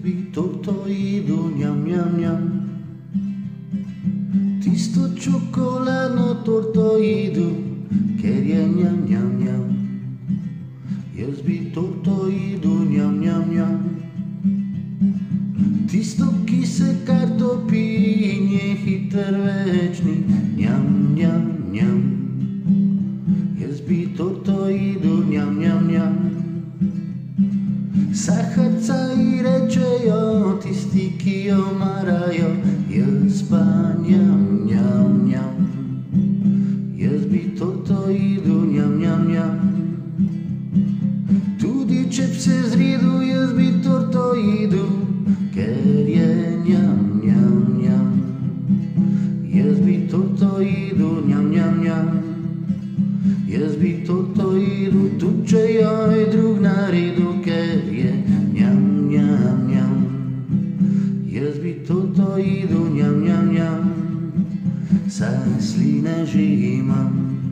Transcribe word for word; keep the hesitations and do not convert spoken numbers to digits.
bi torto jedu, njam, njam, njam. Tisto čokoladno torto jedu, ker je njam, njam, njam. Jaz bi torto jedu, njam, njam, njam. Tisto, ki se kar topi in je hiter večni, njam, njam, njam. Jaz bi torto jedu, njam, njam, njam. Saharca ji rečejo tisti, ki jo marajo, jaz pa njam, njam, njam. Jaz bi torto jedu, njam, njam, njam. Tudi če bi se zredil, jaz bi torto jedu, ker je njam, njam, njam. Jaz bi torto jedu, njam, njam, njam. Jaz bi torto jedu, tudi če jo je drug naredil, ker je njam, njam, njam. Jaz bi torto jedu, njam, njam, njam. Saj sline že imam.